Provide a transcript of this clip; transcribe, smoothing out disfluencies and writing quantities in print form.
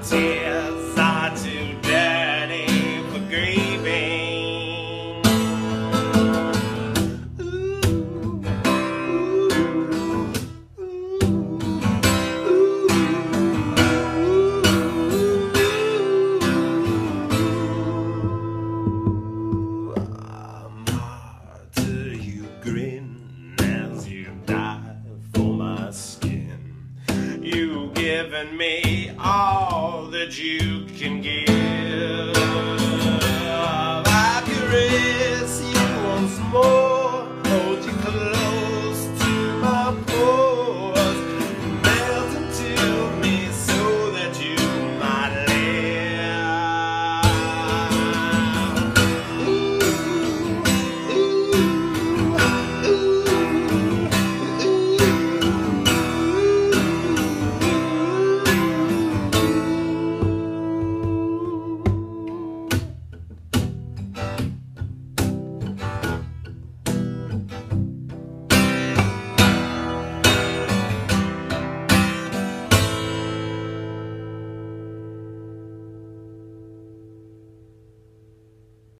tears are too dirty for grieving. I'm hard till you grin as you dive for my skin. You've given me all that you can give.